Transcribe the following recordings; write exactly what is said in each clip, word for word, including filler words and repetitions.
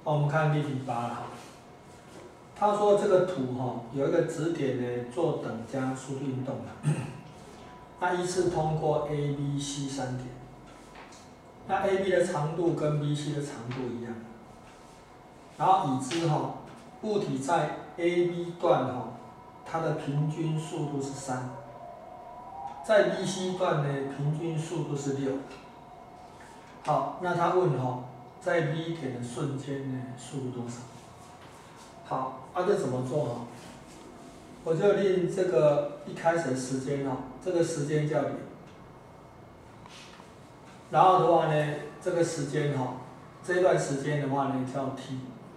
好，我们看例题八了哈。他说这个图哈有一个指点呢，做等加速度运动的，那依次通过 A、B、C 三点，那 A、B 的长度跟 B、C 的长度一样，然后已知哈物体在 A、B 段哈它的平均速度是三，在 B、C 段呢平均速度是六。好，那他问哈，在 B 点的瞬间呢速度多少？好，啊这怎么做哈？我就令这个一开始的时间哈，这个时间叫零，然后的话呢，这个时间哈，这段时间的话呢叫 t，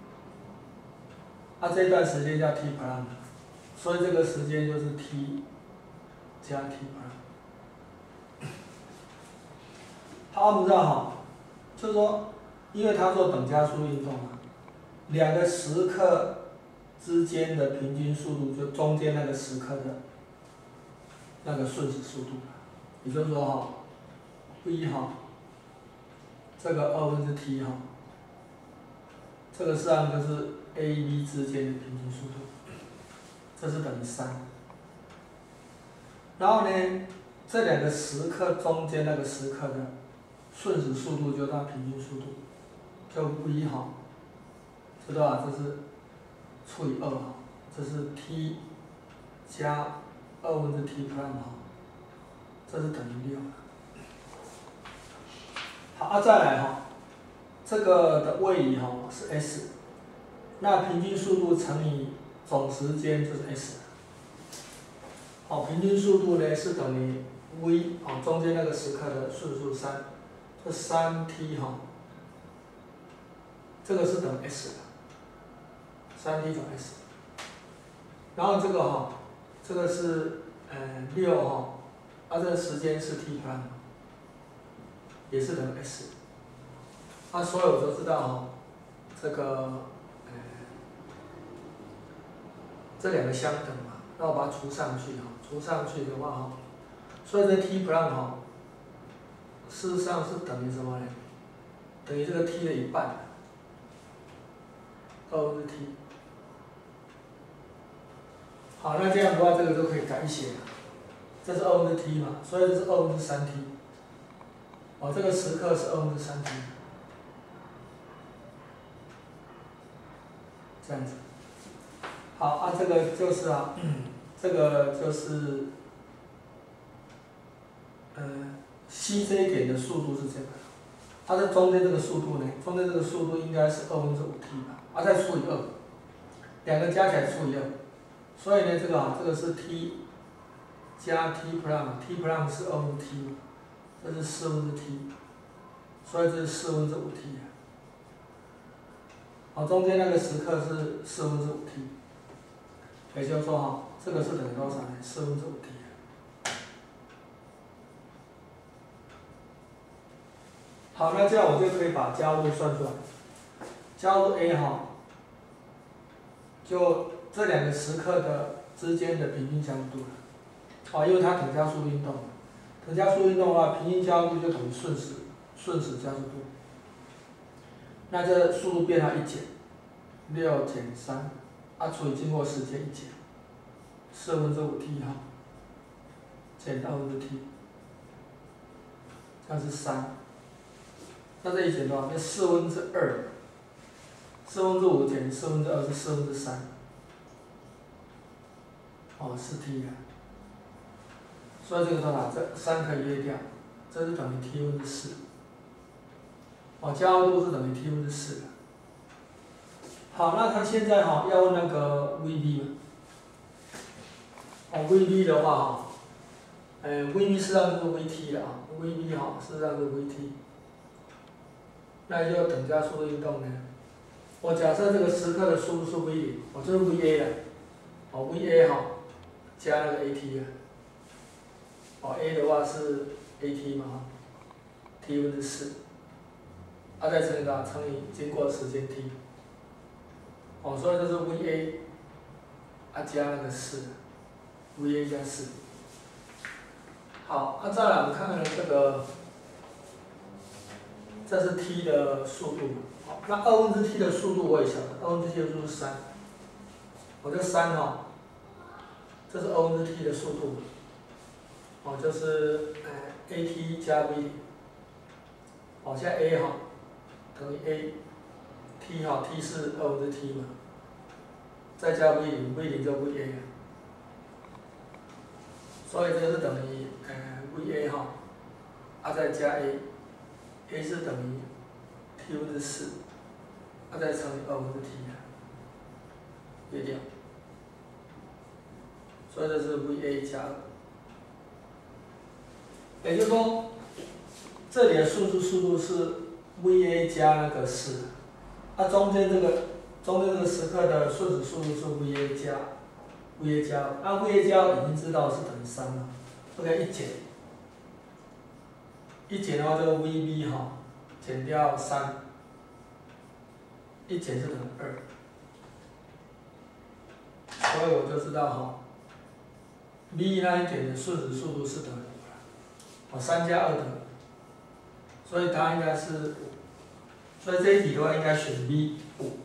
啊这段时间叫 t prime， 所以这个时间就是 t 加 t prime。好，我们知道哈，就是说，因为它做等加速运动嘛，两个时刻之间的平均速度，就中间那个时刻的那个瞬时速度，也就是说哈 ，v 哈，这个二分之 t 哈，这个实际上就是 a、b 之间的平均速度，这是等于三。然后呢，这两个时刻中间那个时刻的瞬时速度就它平均速度，就 v 哈，这多少？这是除以二哈，这是 t 加二分之 t prime 哈，这是等于六。好，啊再来哈，这个的位移哈是 s， 那平均速度乘以总时间就是 s。好，平均速度呢是等于 v 哦中间那个时刻的瞬速三，这三 t 哈，这个是等于 s 的，三 t 等于 s。然后这个哈，这个是呃六哈，啊这个时间是 t prime， 也是等于 s。啊，所有都知道哈，这个呃这两个相等嘛，那我把它除上去哈，除上去的话哈，所以这 t prime 哈，事实上是等于什么呢？等于这个 t 的一半，二分之 t。好，那这样的话，这个就可以改写了。这是二分之 t 嘛，所以这是二分之三 t。哦，这个时刻是二分之三 t。这样子。好啊，这个就是啊，这个就是呃 ，c 这一点的速度是这个，它在中间这个速度呢，中间这个速度应该是二分之五 t 吧，啊再除以二，两个加起来除以二。所以呢，这个啊，这个是 t 加 t prime，t prime 是二分之 t， 这是四分之 t， 所以这是四分之五 t。好，中间那个时刻是四分之五 t， 也就是说哈，这个是等于多少呢？四分之五 t。好，那这样我就可以把加速度算出来，加速度 a 哈，就这两个时刻的之间的平均加速度了。啊，因为它等加速度运动，等加速度运动的话，平均加速度就等于瞬时瞬时加速度。那这速度变它一减，六减三，啊除以经过时间一减，四分之五 t 哈，减二分之 t， 这样是三。那这一减多少？那四分之二，四分之五减四分之二是四分之三，哦，四 t 啊。所以这个多少？这三可以约掉，这是等于 t 分之四。哦，加速度是等于 t 分之四。好，那他现在哈、哦、要问那个 v_b 嘛？哦 ，v_b 的话哈，呃 ，v_b 实际上就是 v_t 了啊 ，v_b 哈事实上是 v_t。那就等加速度运动呢？我假设这个时刻的速度是 v 零，哦，这是 v_a 了，哦 v_a 哈加那个 at 啊，哦 a 的话是 at 嘛哈 ，t 分之四，啊再乘以多少？乘以经过时间 t， 哦，所以这是 v_a， 啊加那个四 ，v_a 加四。好，啊再来我们看看这个，这是 t 的速度。 好，那二分之 t 的速度我也晓得，二分之 t 的速度是三，我这三哈，这是二分之 t 的速度，哦，就是呃 at 加 v， 哦，现在 a 哈等于 a，t 哈 t 是二分之 t 嘛，再加 v 零 ，v 零就 va 了，所以这是等于呃 va 哈，啊再加 a，a 是等于 t 分之四，啊再乘以二分之 t 啊，对掉。所以这是 va 加二，也就是说，这里的瞬时速度是 va 加那个四，啊中间这个中间这个时刻的瞬时速度是 va 加 va 加二，那 va 加二已经知道是等于三了 ，OK 一减，一减的话这个 vb 哈减掉三，一减是等于二，所以我就知道哈。v 那一点的瞬时速度是等于五了，哦，三加二等于五，所以它应该是五，所以这一题的话应该选 V 五。